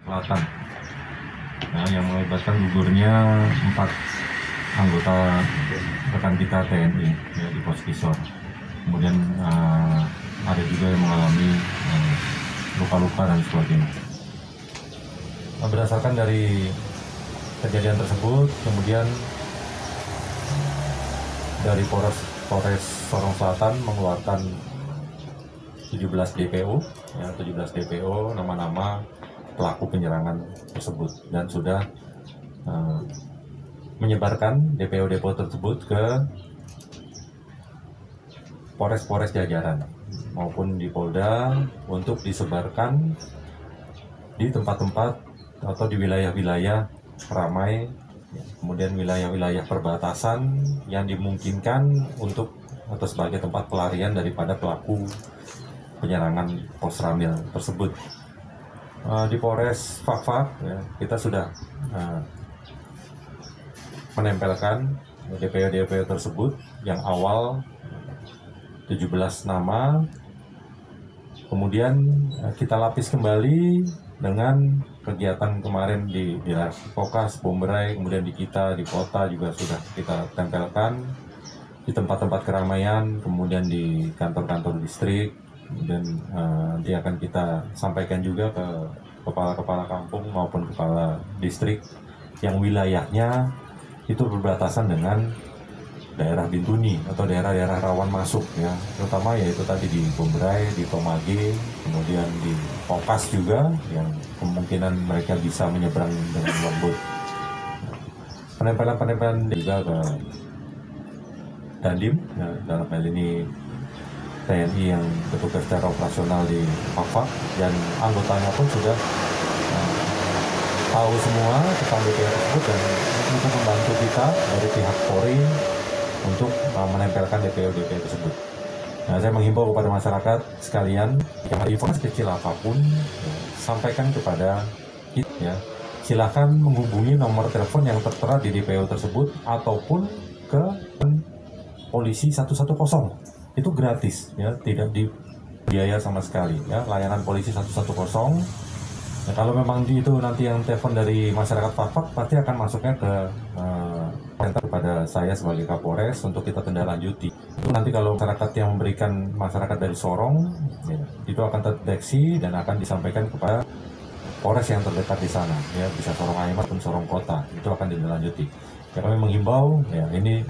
Selatan, nah, yang melibatkan gugurnya 4 anggota rekan kita TNI ya, di pos Kisor. Kemudian ada juga yang mengalami luka-luka dan sebagainya. Nah, berdasarkan dari kejadian tersebut, kemudian dari Polres Sorong Selatan mengeluarkan 17 DPO, ya, 17 DPO nama-nama pelaku penyerangan tersebut dan sudah menyebarkan DPO-DPO tersebut ke Polres-Polres jajaran maupun di Polda untuk disebarkan di tempat-tempat atau di wilayah-wilayah ramai, kemudian wilayah-wilayah perbatasan yang dimungkinkan untuk atau sebagai tempat pelarian daripada pelaku penyerangan Pos Ramil tersebut. Di Polres Fakfak ya, kita sudah menempelkan DPO-DPO tersebut yang awal 17 nama, kemudian kita lapis kembali dengan kegiatan kemarin di Pokas, Bomberai, kemudian di kita, di kota juga sudah kita tempelkan di tempat-tempat keramaian, kemudian di kantor-kantor distrik, dan nanti akan kita sampaikan juga ke kepala-kepala kampung maupun kepala distrik yang wilayahnya itu berbatasan dengan daerah Bintuni atau daerah-daerah rawan masuk ya, terutama yaitu tadi di Bomberai, di Tomage, kemudian di Pokas juga yang kemungkinan mereka bisa menyeberang dengan lembut. Penempelan-penempelan juga ke Dandim ya, dalam hal ini TNI yang bertugas secara operasional di Fakfak, dan anggotanya pun sudah tahu semua tentang DPO tersebut dan untuk membantu kita dari pihak Polri untuk menempelkan DPO-DPO tersebut. Nah, saya menghimbau kepada masyarakat sekalian yang ada informasi kecil apapun ya, sampaikan kepada kita ya. Silakan menghubungi nomor telepon yang tertera di DPO tersebut ataupun ke polisi 110. Itu gratis ya, tidak dibiaya sama sekali ya, layanan polisi 110. Ya, kalau memang itu nanti yang telepon dari masyarakat Fakfak pasti akan masuknya ke kepada saya sebagai Kapolres untuk kita tindaklanjuti. Itu nanti kalau masyarakat yang memberikan masyarakat dari Sorong ya, itu akan terdeteksi dan akan disampaikan kepada Polres yang terdekat di sana ya, bisa Sorong Aima ataupun Sorong Kota, itu akan ditindaklanjuti. Ya, kami menghimbau ya, ini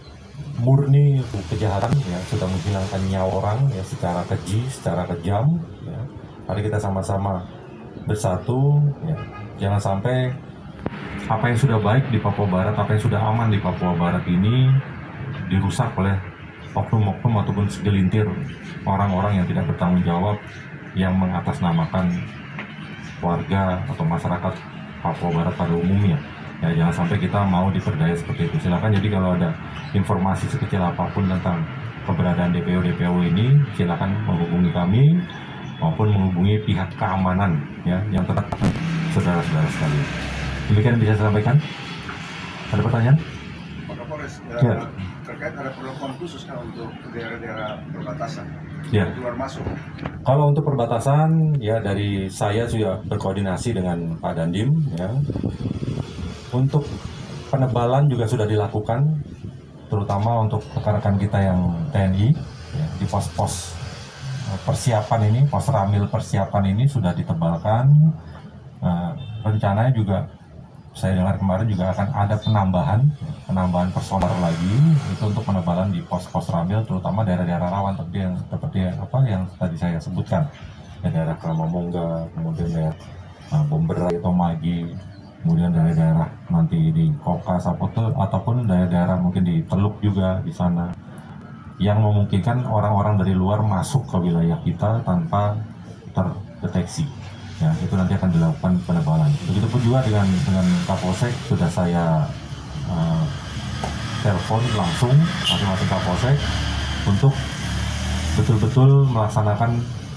murni kejahatan ya, sudah menghilangkan nyawa orang ya, secara keji, secara kejam ya. Mari kita sama-sama bersatu ya. Jangan sampai apa yang sudah baik di Papua Barat, apa yang sudah aman di Papua Barat ini dirusak oleh oknum-oknum ataupun segelintir orang-orang yang tidak bertanggung jawab yang mengatasnamakan warga atau masyarakat Papua Barat pada umumnya. Ya, jangan sampai kita mau diperdaya seperti itu. Silakan, jadi kalau ada informasi sekecil apapun tentang keberadaan DPO ini, silakan menghubungi kami maupun menghubungi pihak keamanan ya, yang terdekat saudara-saudara sekalian. Demikian bisa saya sampaikan. Ada pertanyaan? Pak Kapolres, ya. Terkait ada perlakuan khusus kan untuk daerah-daerah perbatasan, ya. Keluar masuk. Kalau untuk perbatasan ya, dari saya sudah berkoordinasi dengan Pak Dandim ya. Untuk penebalan juga sudah dilakukan, terutama untuk rekan-rekan kita yang TNI ya, di pos-pos persiapan ini, pos Ramil persiapan ini sudah ditebalkan. Rencananya juga saya dengar kemarin juga akan ada penambahan personel lagi itu untuk penebalan di pos-pos Ramil, terutama daerah-daerah rawan seperti yang tadi saya sebutkan ya, daerah Kramamongga, kemudian daerah Bomberai, Tomagi, kemudian daerah-daerah nanti di Kokas ataupun daerah-daerah mungkin di Teluk juga di sana, yang memungkinkan orang-orang dari luar masuk ke wilayah kita tanpa terdeteksi. Ya, itu nanti akan dilakukan penebalan. Begitupun juga dengan Kapolsek, sudah saya telepon langsung masing-masing Kapolsek untuk betul-betul melaksanakan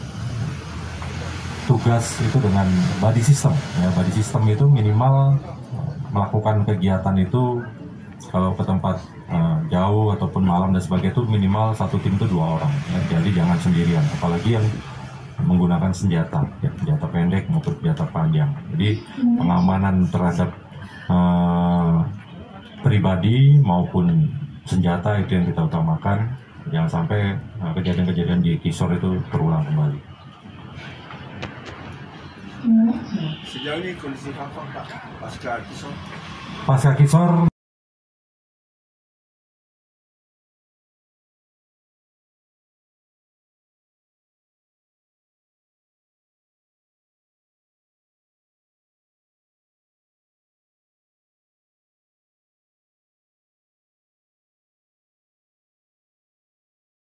tugas itu dengan body system. Ya, body system itu minimal melakukan kegiatan itu kalau ke tempat jauh ataupun malam dan sebagainya itu minimal satu tim itu 2 orang. Ya, jadi jangan sendirian. Apalagi yang menggunakan senjata, ya, senjata pendek maupun senjata panjang. Jadi pengamanan terhadap pribadi maupun senjata itu yang kita utamakan. Jangan sampai kejadian-kejadian di Kisor itu terulang kembali. Sejauh ini kondisi Kakak Pak pasca Kisor? Pasca Kisor